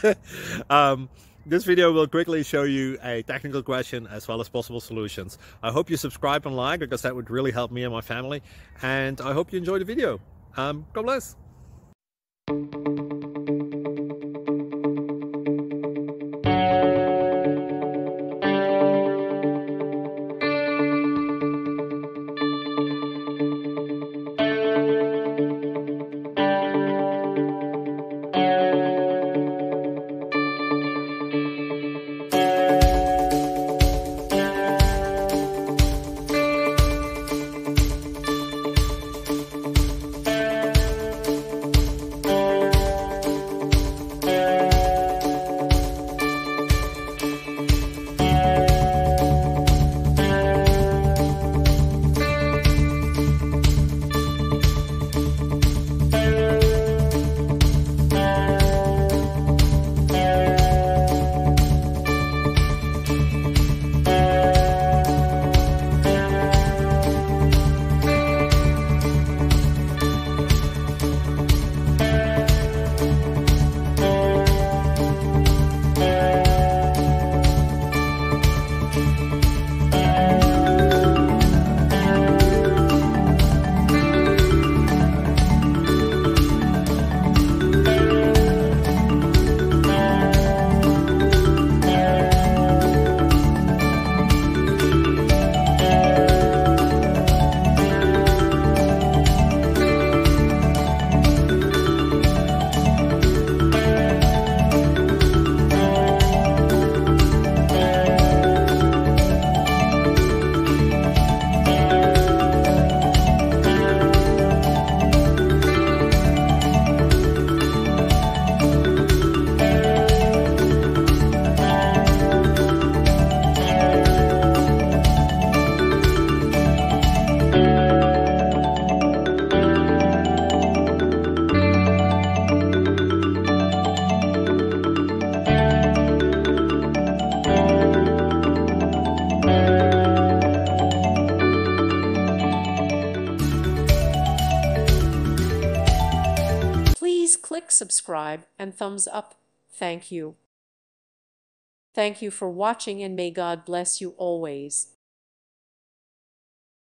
um, this video will quickly show you a technical question as well as possible solutions. I hope you subscribe and like, because that would really help me and my family. And I hope you enjoy the video. God bless. Please click subscribe and thumbs up. Thank you. Thank you for watching, and may God bless you always.